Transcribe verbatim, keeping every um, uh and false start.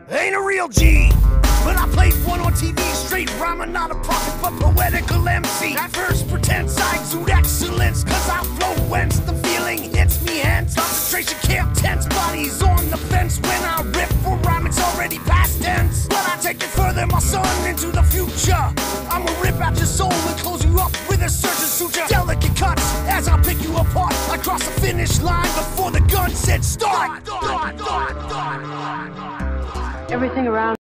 Ain't a real G, but I played one on T V. Straight rhyming, not a prophet, but poetical M C. At first pretense I exude excellence, cause I flow whence the feeling hits me hence. Concentration camp tense, bodies on the fence. When I rip for rhyme, it's already past tense. But I take it further, my son, into the future. I'ma rip out your soul and close you up with a surgeon suture. Delicate cuts as I pick you apart. I cross the finish line before the gun said start. Everything around